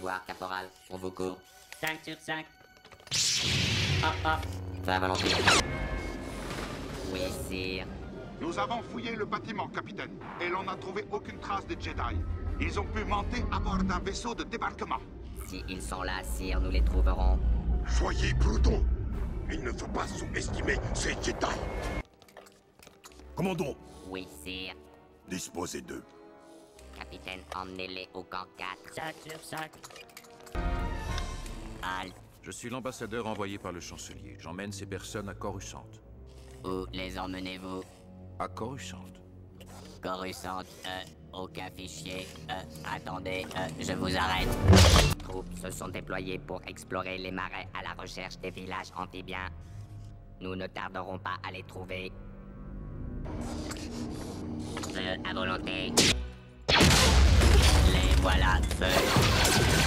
devoir, caporal. On vous court. 5 sur 5. Hop, hop. Va volonté. Oui, sire. Nous avons fouillé le bâtiment, capitaine, et l'on n'a trouvé aucune trace des Jedi. Ils ont pu monter à bord d'un vaisseau de débarquement. Si ils sont là, sire, nous les trouverons. Soyez prudents. Il ne faut pas sous-estimer ces Jedi. Commandant, Oui, sire. disposez d'eux. Capitaine, emmenez-les au camp 4. 5 sur 5. Al, Je suis l'ambassadeur envoyé par le chancelier. J'emmène ces personnes à Coruscant. où les emmenez-vous? À Coruscant. Coruscant, aucun fichier. Attendez, je vous arrête. Les troupes se sont déployées pour explorer les marais à la recherche des villages amphibiens. Nous ne tarderons pas à les trouver. Feu à volonté. Les voilà, feu.